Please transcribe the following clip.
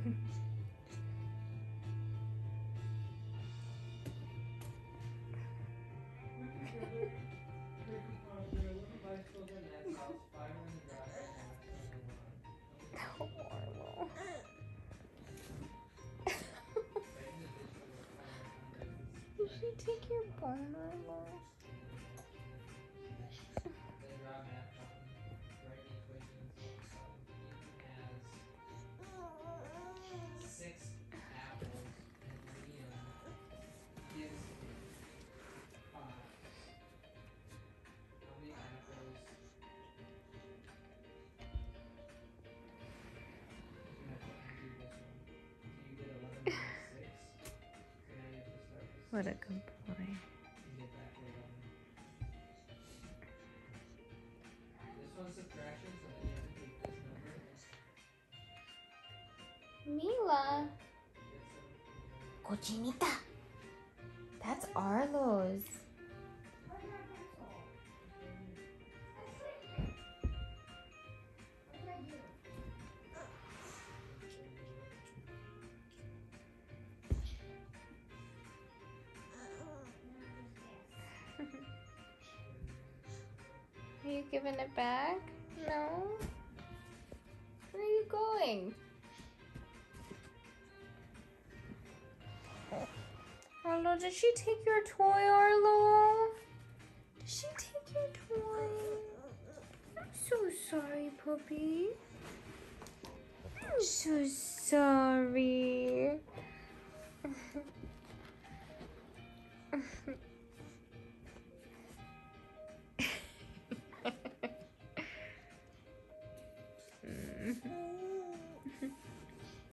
Arlo. Did she take your bone, Arlo? What a good boy. Mila. Cochinita. That's Arlo's. Are you giving it back? No? Where are you going? Arlo, did she take your toy, Arlo? Did she take your toy? I'm so sorry, puppy. I'm so sorry.